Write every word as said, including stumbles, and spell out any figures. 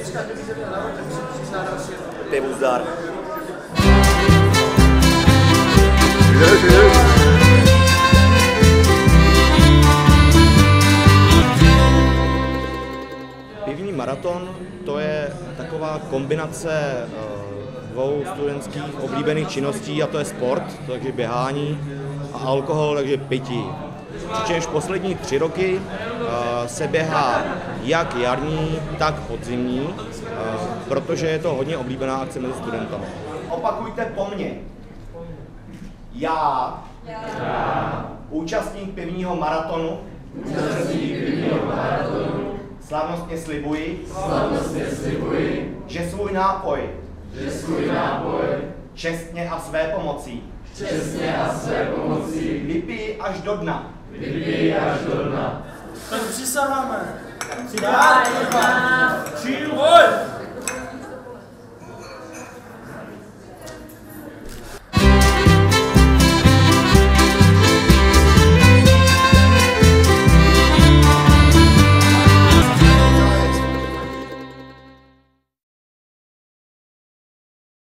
Pivu zdar. Pivní maraton to je taková kombinace dvou studentských oblíbených činností, a to je sport, takže běhání, a alkohol, takže pití. Přičemž poslední tři roky uh, se běhá jak jarní, tak podzimní, uh, protože je to hodně oblíbená akce mezi studentami. Opakujte po mně. Já, Já. účastník pivního maratonu, účastník pivního maratonu, slavnostně slibuji, slavnostně slibuji, že svůj nápoj, že svůj nápoj, čestně a své pomocí, čestně a své pomocí, vypij až do dna. Vypij až do dna. Tak přisaháme. Tři,